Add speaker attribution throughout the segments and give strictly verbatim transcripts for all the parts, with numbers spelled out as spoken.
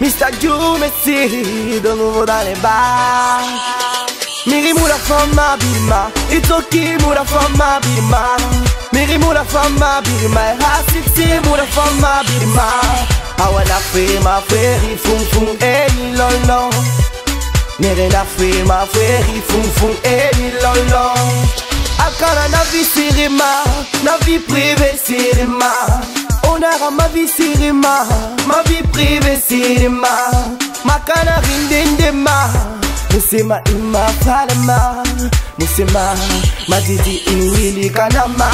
Speaker 1: mister Joe Messi, de nouveau dans les bars. Miri moula fama birma, itoki moula fama birma. Miri moula fama birma, hasiksi moula fama birma. Awana fe ma feri fum fum eni lolo. Nere na fe ma feri fum fum eni lolo. Akana na vie sirima, na vie privée sirima. Onara ma vie sirima, ma vie privée sirima. Makana rindendema. Musema ima falema, musema madidi iwili kanama.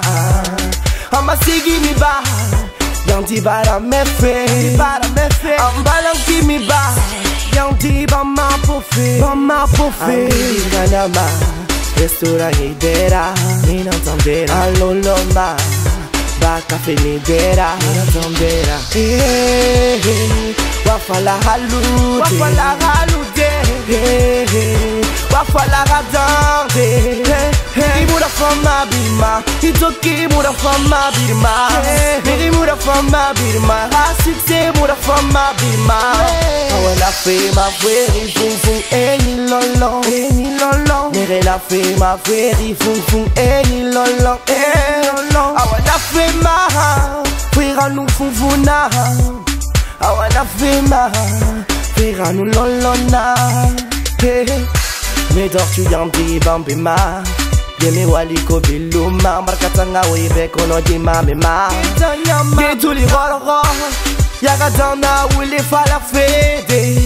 Speaker 1: Ama sigi mi ba, yandi bara mefe, bara mefe. Ambalang ki mi ba, yandi ba ma pofe, ba ma pofe. Ambi kanama, restaurant idera, minantandera. Aloloma, ba cafe nidera, minantandera. Hey, hey, wafala halude, wafala halude. Hey, hey, wafala radande. Hey, hey, muda fama birma, itoki muda fama birma. Miri muda fama birma, hasiksi muda fama birma. Awana fe ma feri fum fum eni lolo, eni lolo. Miri la fe ma feri fum fum eni lolo, eni lolo. Awana fe ma, fera nu fum funa. Awana fe ma. Fera nous lolona. Hey, medor tu yandi bambima. Demi waliko biluma. Markatanga webe kono di mamema. Geduli roro. Yagadana wuli falafede.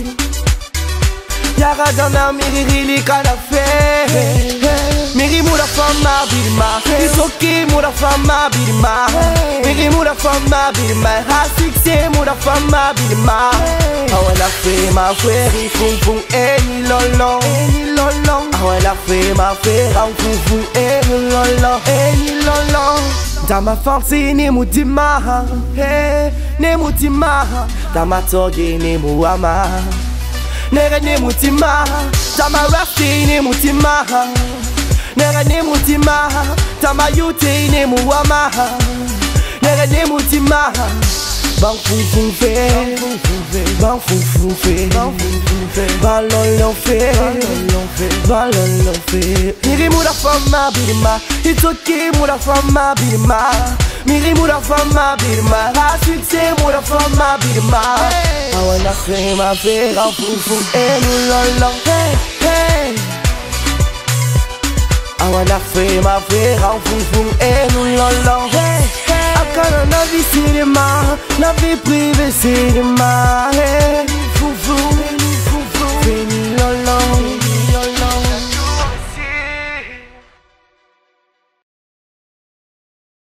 Speaker 1: Yagadana miriri kana fe. Miri mura fama birma. Itoki mura fama birma. Miri mura fama birma. Hasiksi mura fama birma. Awana fe ma feri fum fum eni lolo, eni lolo. Awana fe ma fera fum fum eni lolo, eni lolo. Dama fancy ni mutima, hey, ni mutima. Dama togi ni muama, nere ni mutima. Dama rafti ni mutima, nere ni mutima. Dama yuti ni muama, nere ni mutima. Bang fum fum fe, bang fum fum fe, bang lolo fe, bang lolo fe. Miri muda fama birma, itoki muda fama birma. Miri muda fama birma, hasiksi muda fama birma. Awana fe ma fe, bang fum fum enu lolo. Hey hey. Awana fe ma fe, bang fum fum enu lolo. Hey hey. Akana na vie cinéma, na vie privée cinéma. Hey, fou fou